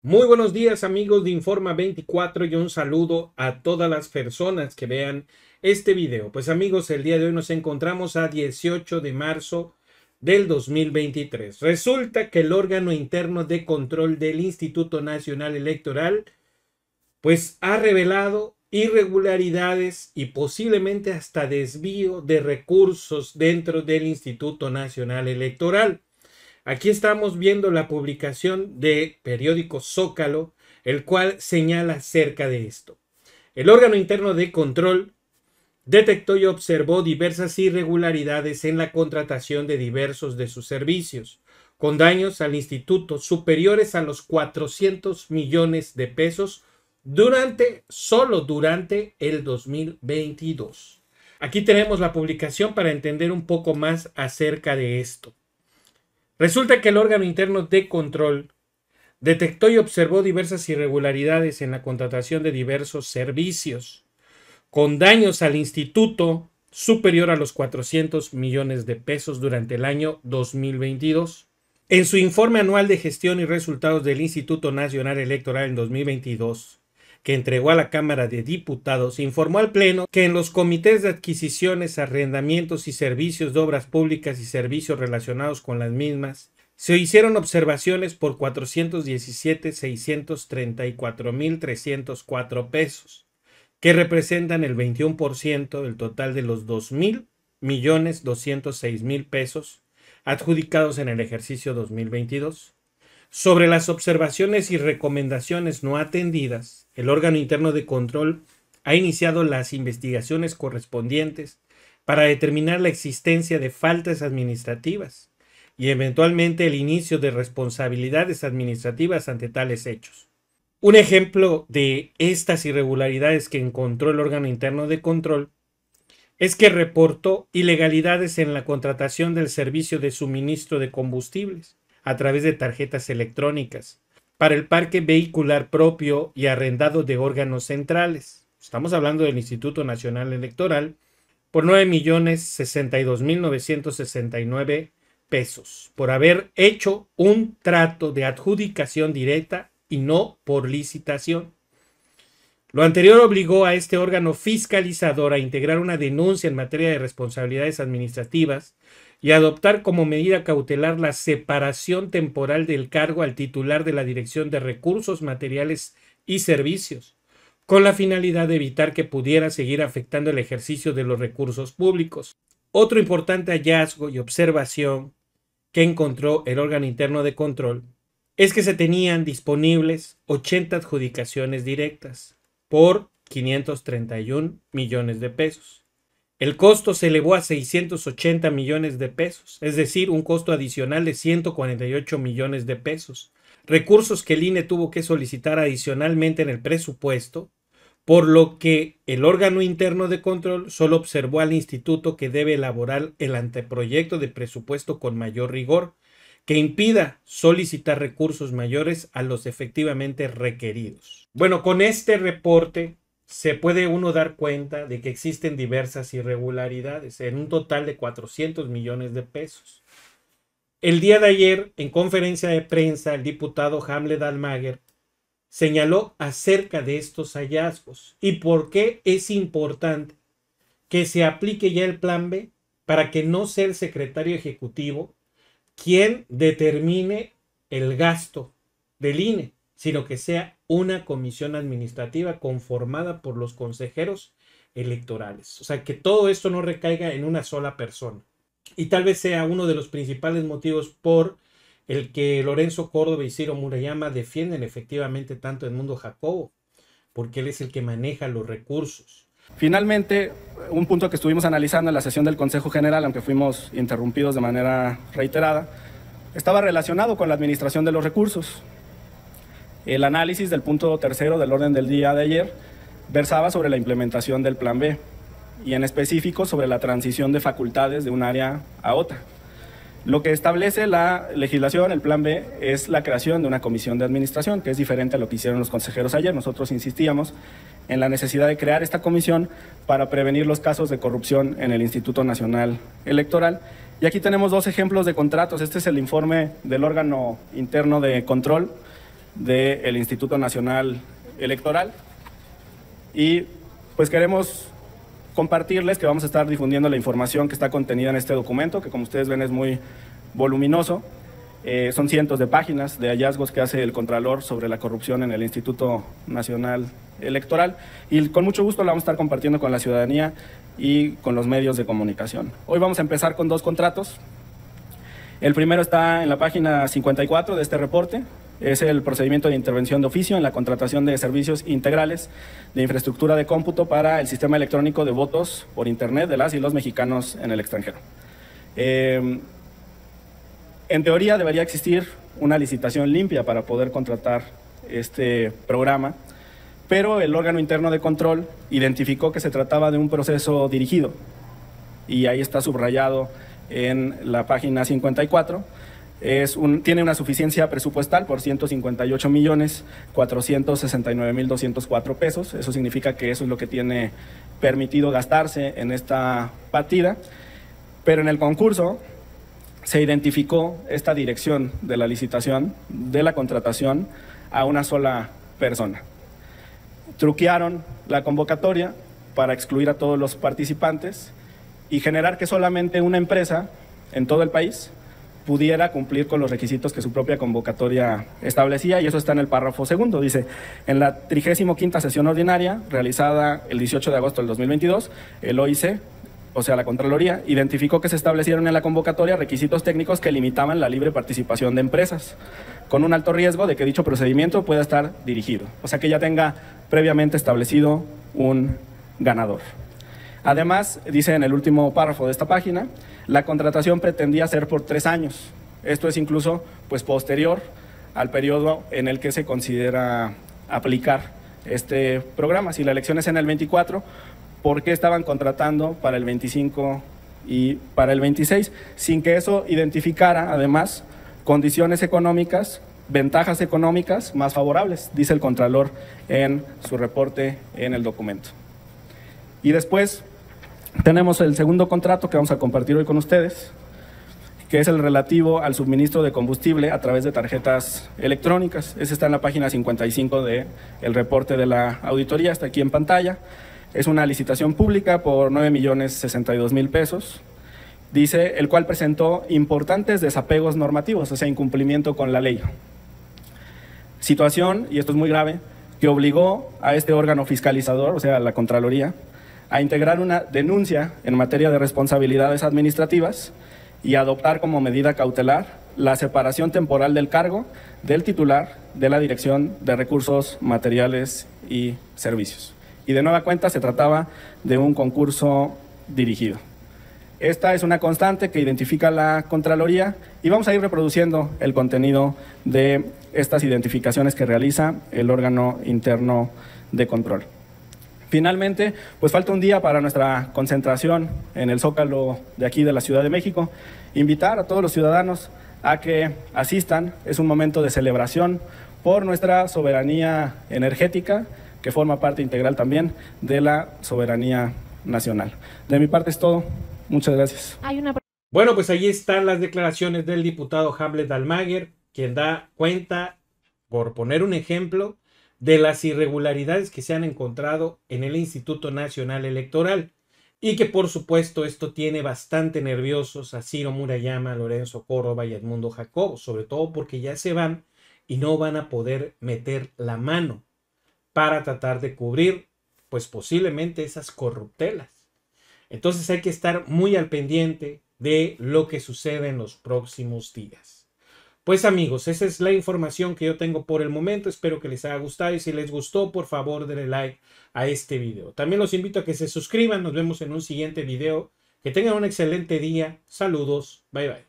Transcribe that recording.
Muy buenos días amigos de Informa 24 y un saludo a todas las personas que vean este video. Pues amigos, el día de hoy nos encontramos a 18 de marzo del 2023. Resulta que el órgano interno de control del Instituto Nacional Electoral pues ha revelado irregularidades y posiblemente hasta desvío de recursos dentro del Instituto Nacional Electoral. Aquí estamos viendo la publicación de periódico Zócalo, el cual señala acerca de esto. El órgano interno de control detectó y observó diversas irregularidades en la contratación de diversos de sus servicios, con daños al instituto superiores a los 400 millones de pesos solo durante el 2022. Aquí tenemos la publicación para entender un poco más acerca de esto. Resulta que el órgano interno de control detectó y observó diversas irregularidades en la contratación de diversos servicios, con daños al instituto superior a los 400 millones de pesos durante el año 2022. En su informe anual de gestión y resultados del Instituto Nacional Electoral en 2022, que entregó a la Cámara de Diputados, informó al Pleno que en los comités de adquisiciones, arrendamientos y servicios de obras públicas y servicios relacionados con las mismas, se hicieron observaciones por 417,634,304 pesos, que representan el 21% del total de los 2,206,000 pesos adjudicados en el ejercicio 2022. Sobre las observaciones y recomendaciones no atendidas, el órgano interno de control ha iniciado las investigaciones correspondientes para determinar la existencia de faltas administrativas y eventualmente el inicio de responsabilidades administrativas ante tales hechos. Un ejemplo de estas irregularidades que encontró el órgano interno de control es que reportó ilegalidades en la contratación del servicio de suministro de combustibles a través de tarjetas electrónicas para el parque vehicular propio y arrendado de órganos centrales. Estamos hablando del Instituto Nacional Electoral por 9,062,969 pesos por haber hecho un trato de adjudicación directa y no por licitación. Lo anterior obligó a este órgano fiscalizador a integrar una denuncia en materia de responsabilidades administrativas y adoptar como medida cautelar la separación temporal del cargo al titular de la Dirección de Recursos Materiales y Servicios, con la finalidad de evitar que pudiera seguir afectando el ejercicio de los recursos públicos. Otro importante hallazgo y observación que encontró el órgano interno de control es que se tenían disponibles 80 adjudicaciones directas por 531 millones de pesos. El costo se elevó a 680 millones de pesos, es decir, un costo adicional de 148 millones de pesos. Recursos que el INE tuvo que solicitar adicionalmente en el presupuesto, por lo que el órgano interno de control solo observó al instituto que debe elaborar el anteproyecto de presupuesto con mayor rigor, que impida solicitar recursos mayores a los efectivamente requeridos. Bueno, con este reporte se puede uno dar cuenta de que existen diversas irregularidades en un total de 400 millones de pesos. El día de ayer, en conferencia de prensa, el diputado Hamlet Almaguer señaló acerca de estos hallazgos y por qué es importante que se aplique ya el plan B para que no sea el secretario ejecutivo quien determine el gasto del INE, sino que sea una comisión administrativa conformada por los consejeros electorales. O sea, que todo esto no recaiga en una sola persona. Y tal vez sea uno de los principales motivos por el que Lorenzo Córdoba y Ciro Murayama defienden efectivamente tanto a Edmundo Jacobo, porque él es el que maneja los recursos. Finalmente, un punto que estuvimos analizando en la sesión del Consejo General, aunque fuimos interrumpidos de manera reiterada, estaba relacionado con la administración de los recursos. El análisis del punto tercero del orden del día de ayer versaba sobre la implementación del Plan B y en específico sobre la transición de facultades de un área a otra. Lo que establece la legislación, el Plan B, es la creación de una comisión de administración, que es diferente a lo que hicieron los consejeros ayer. Nosotros insistíamos en la necesidad de crear esta comisión para prevenir los casos de corrupción en el Instituto Nacional Electoral. Y aquí tenemos dos ejemplos de contratos. Este es el informe del órgano interno de control del Instituto Nacional Electoral. Y pues queremos compartirles que vamos a estar difundiendo la información que está contenida en este documento, que como ustedes ven es muy voluminoso. Son cientos de páginas de hallazgos que hace el Contralor sobre la corrupción en el Instituto Nacional Electoral, y con mucho gusto la vamos a estar compartiendo con la ciudadanía y con los medios de comunicación. Hoy vamos a empezar con 2 contratos. El primero está en la página 54 de este reporte. Es el procedimiento de intervención de oficio en la contratación de servicios integrales de infraestructura de cómputo para el sistema electrónico de votos por Internet de las y los mexicanos en el extranjero. En teoría debería existir una licitación limpia para poder contratar este programa, pero el órgano interno de control identificó que se trataba de un proceso dirigido, y ahí está subrayado en la página 54. Tiene una suficiencia presupuestal por 158.469.204 pesos. Eso significa que eso es lo que tiene permitido gastarse en esta partida, pero en el concurso se identificó esta dirección de la licitación, de la contratación, a una sola persona. Truquearon la convocatoria para excluir a todos los participantes y generar que solamente una empresa en todo el país pudiera cumplir con los requisitos que su propia convocatoria establecía, y eso está en el párrafo segundo. Dice: en la 35ª sesión ordinaria, realizada el 18 de agosto del 2022, el OIC, o sea, la Contraloría, identificó que se establecieron en la convocatoria requisitos técnicos que limitaban la libre participación de empresas, con un alto riesgo de que dicho procedimiento pueda estar dirigido, o sea, que ya tenga previamente establecido un ganador. Además, dice en el último párrafo de esta página, la contratación pretendía ser por 3 años. Esto es incluso pues posterior al periodo en el que se considera aplicar este programa. Si la elección es en el 24, ¿por qué estaban contratando para el 25 y para el 26? Sin que eso identificara, además, condiciones económicas, ventajas económicas más favorables, dice el Contralor en su reporte en el documento. Y después tenemos el segundo contrato que vamos a compartir hoy con ustedes, que es el relativo al suministro de combustible a través de tarjetas electrónicas. Ese está en la página 55 del reporte de la auditoría, está aquí en pantalla. Es una licitación pública por 9.062.000 pesos, dice, el cual presentó importantes desapegos normativos, o sea, incumplimiento con la ley. Situación, y esto es muy grave, que obligó a este órgano fiscalizador, o sea, la Contraloría, a integrar una denuncia en materia de responsabilidades administrativas y adoptar como medida cautelar la separación temporal del cargo del titular de la Dirección de Recursos Materiales y Servicios. Y de nueva cuenta se trataba de un concurso dirigido. Esta es una constante que identifica la Contraloría, y vamos a ir reproduciendo el contenido de estas identificaciones que realiza el órgano interno de control. Finalmente, pues falta un día para nuestra concentración en el Zócalo de aquí de la Ciudad de México. Invitar a todos los ciudadanos a que asistan. Es un momento de celebración por nuestra soberanía energética, que forma parte integral también de la soberanía nacional. De mi parte es todo. Muchas gracias. Bueno, pues ahí están las declaraciones del diputado Hamlet Almaguer, quien da cuenta, por poner un ejemplo, de las irregularidades que se han encontrado en el Instituto Nacional Electoral, y que por supuesto esto tiene bastante nerviosos a Ciro Murayama, Lorenzo Córdoba y Edmundo Jacobo, sobre todo porque ya se van y no van a poder meter la mano para tratar de cubrir pues posiblemente esas corruptelas. Entonces hay que estar muy al pendiente de lo que sucede en los próximos días. Pues amigos, esa es la información que yo tengo por el momento. Espero que les haya gustado, y si les gustó, por favor denle like a este video. También los invito a que se suscriban. Nos vemos en un siguiente video. Que tengan un excelente día. Saludos. Bye bye.